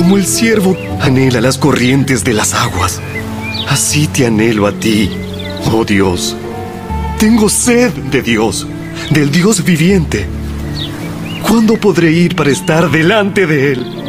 Como el ciervo anhela las corrientes de las aguas, así te anhelo a ti, oh Dios. Tengo sed de Dios, del Dios viviente. ¿Cuándo podré ir para estar delante de Él?